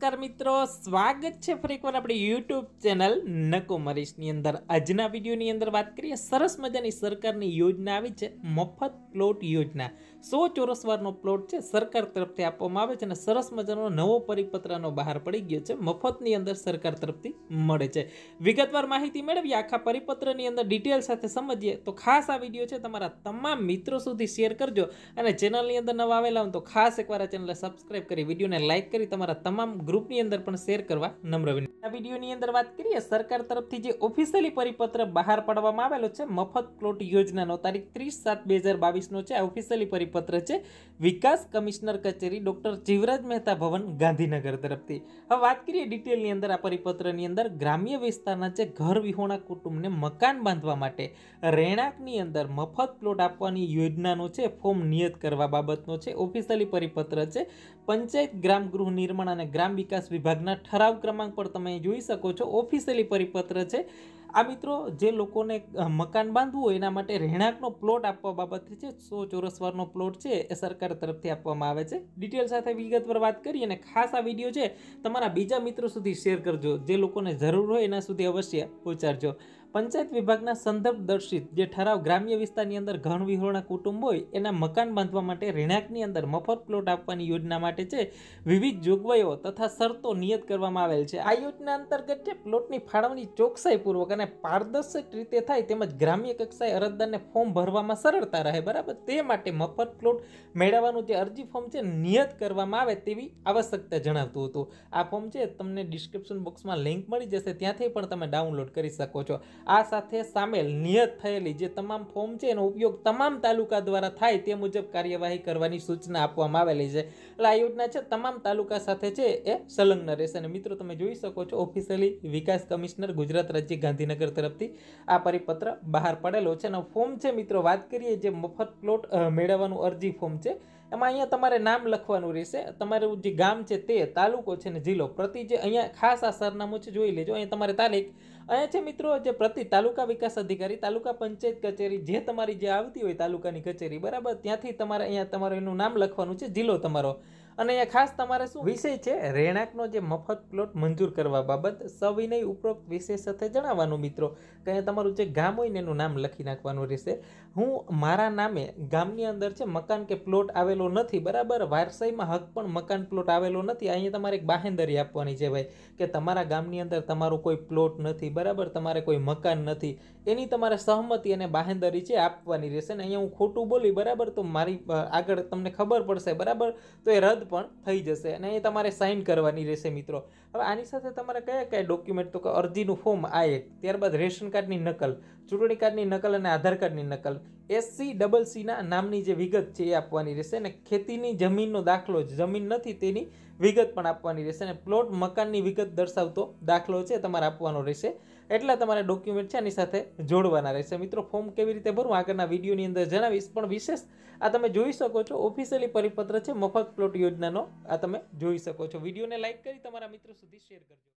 નમસ્કાર મિત્રો, સ્વાગત છે ફરી એકવાર આપણી યુટ્યુબ ચેનલ નકો મરીશની અંદર। આજના વિડીયોની અંદર વાત કરીએ સરસ મજાની સરકારની યોજના આવી છે, મફત પ્લોટ યોજના। 100 ચોરસ વારનો પ્લોટ છે સરકાર તરફથી આપવામાં આવે છે અને સરસ મજાનો નવો પરિપત્રનો બહાર પડી ગયો છે, મફતની અંદર સરકાર તરફથી મળે છે। વિગતવાર માહિતી મેળવીએ, આખા પરિપત્રની અંદર ડિટેલ સાથે સમજીએ તો ખાસ આ વિડીયો છે તમારા તમામ મિત્રો સુધી શેર કરજો અને ચેનલની અંદર નવા આવેલા હોય તો ખાસ એકવાર આ ચેનલને સબસ્ક્રાઇબ કરી વિડીયોને લાઈક કરી તમારા તમામ ગ્રુપની અંદર પણ શેર કરવા નમ્ર વિનંતી। આ વિડીયોની અંદર વાત કરીએ સરકાર તરફથી જે ઓફિશિયલી પરિપત્ર બહાર પાડવામાં આવેલો છે મફત પ્લોટ યોજનાનો, તારીખ 30/7/2022 નો છે। આ ઓફિશિયલી પરિપત્ર છે વિકાસ કમિશનર કચેરી ડોક્ટર જીવરાજ મહેતા ભવન ગાંધીનગર તરફથી। હવે વાત કરીએ ડિટેલની અંદર આ પરિપત્રની અંદર ગ્રામ્ય વિસ્તારના જે ઘર વિહોણા કુટુંબને મકાન બાંધવા માટે રહેણાંકની અંદર મફત પ્લોટ આપવાની યોજનાનો છે ફોર્મ નિયત કરવા બાબતનો છે ઓફિશિયલી પરિપત્ર છે। પંચાયત ગ્રામ ગૃહ નિર્માણ અને ગ્રામ વિકાસ વિભાગના ઠરાવ ક્રમાંક પર તમે જોઈ શકો છો ઓફિશિયલી પરિપત્ર છે। આ મિત્રો જે લોકોને મકાન બાંધવું હોય એના માટે રહેણાંકનો પ્લોટ આપવા બાબતે છે 100 ચોરસ વારનો પ્લોટ છે એ સરકાર તરફથી આપવામાં આવે છે। ડિટેલ સાથે વિગતવાર વાત કરીએ અને ખાસ આ વિડીયો છે તમારા બીજા મિત્રો સુધી શેર કરજો, જે લોકોને જરૂર હોય એના સુધી અવશ્ય પહોંચાડજો। પંચાયત વિભાગના સંદર્ભ દર્શિત જે ઠરાવ ગ્રામ્ય વિસ્તારની અંદર ઘર વિહોણા કુટુંબ હોય એના મકાન બાંધવા માટે રહેણાંકની અંદર મફત પ્લોટ આપવાની યોજના માટે છે વિવિધ જોગવાઈઓ તથા શરતો નિયત કરવામાં આવેલ છે। આ યોજના અંતર્ગત છે પ્લોટની ફાળવણી ચોકસાઈપૂર્વક અને પારદર્શક રીતે થાય તેમજ ગ્રામ્ય કક્ષાએ અરજદારને ફોર્મ ભરવામાં સરળતા રહે, બરાબર, તે માટે મફત પ્લોટ મેળવવાનું જે અરજી ફોર્મ છે નિયત કરવામાં આવે તેવી આવશ્યકતા જણાવતું હતું। આ ફોર્મ છે તમને ડિસ્ક્રિપ્શન બોક્સમાં લિંક મળી જશે, ત્યાંથી પણ તમે ડાઉનલોડ કરી શકો છો। આ સાથે સામેલ નિયત થયેલી જે તમામ ફોર્મ છે એનો ઉપયોગ તમામ તાલુકા દ્વારા થાય તે મુજબ કાર્યવાહી કરવાની સૂચના આપવામાં આવેલી છે। એટલે આ યોજના છે તમામ તાલુકા સાથે છે એ સંલગ્ન રહેશે। અને મિત્રો તમે જોઈ શકો છો ઓફિશિયલી વિકાસ કમિશનર ગુજરાત રાજ્ય ગાંધીનગર તરફથી આ પરિપત્ર બહાર પડેલો છે। અને ફોર્મ છે મિત્રો વાત કરીએ જે મફત પ્લોટ મેળવવાનું અરજી ફોર્મ છે એમાં અહીંયા તમારે નામ લખવાનું રહેશે, તમારું જે ગામ છે તે, તાલુકો છે ને જિલ્લો, પ્રતિ જે અહીંયા ખાસ આ સરનામું છે જોઈ લેજો, અહીંયા તમારે તારીખ, અહીંયા છે મિત્રો જે પ્રતિ તાલુકા વિકાસ અધિકારી તાલુકા પંચાયત કચેરી જે તમારી જે આવતી હોય તાલુકાની કચેરી, બરાબર, ત્યાંથી તમારે અહીંયા તમારું એનું નામ લખવાનું છે, જિલ્લો તમારો, અને અહીંયા ખાસ તમારે શું વિષય છે રહેણાંકનો જે મફત પ્લોટ મંજૂર કરવા બાબત સવિનય ઉપરોક્ત વિષય સાથે જણાવવાનું મિત્રો કે અહીંયા તમારું જે ગામ હોય ને એનું નામ લખી નાખવાનું રહેશે। હું મારા નામે ગામની અંદર છે મકાન કે પ્લોટ આવેલો નથી, બરાબર, વારસાઈમાં હક પણ મકાન પ્લોટ આવેલો નથી, અહીંયા તમારે એક બાહેંધરી આપવાની છે ભાઈ કે તમારા ગામની અંદર તમારો કોઈ પ્લોટ નથી, બરાબર, તમારે કોઈ મકાન નથી, એની તમારે સહમતિ અને બાહેંધરી છે આપવાની રહેશે। ને અહીંયા હું ખોટું બોલી, બરાબર, તો મારી આગળ તમને ખબર પડશે, બરાબર, તો એ રદ પણ થઈ જશે અને એ તમારે સાઇન કરવાની રહેશે મિત્રો। હવે આની સાથે તમારે કયા કયા ડોક્યુમેન્ટ, તો કે અરજીનું ફોર્મ આ એક, ત્યારબાદ રેશન કાર્ડની નકલ, ચૂંટણી કાર્ડની નકલ અને આધાર કાર્ડની નકલ, SC ના નામની જે વિગત છે એ આપવાની રહેશે અને ખેતીની જમીનનો દાખલો, જમીન નથી તેની વિગત પણ આપવાની રહેશે અને પ્લોટ મકાનની વિગત દર્શાવતો દાખલો છે તમારે આપવાનો રહેશે। એટલા તમારે ડોક્યુમેન્ટ છે આની સાથે જોડવાના રહેશે। મિત્રો ફોર્મ કેવી રીતે ભરવું આગળના વિડીયોની અંદર જણાવીશ, પણ વિશેષ આ તમે જોઈ શકો છો ઓફિશિયલી પરિપત્ર છે મફત પ્લોટ યોજનાનો, આ તમે જોઈ શકો છો। વિડીયોને લાઈક કરી તમારા મિત્રો સુધી શેર કરજો।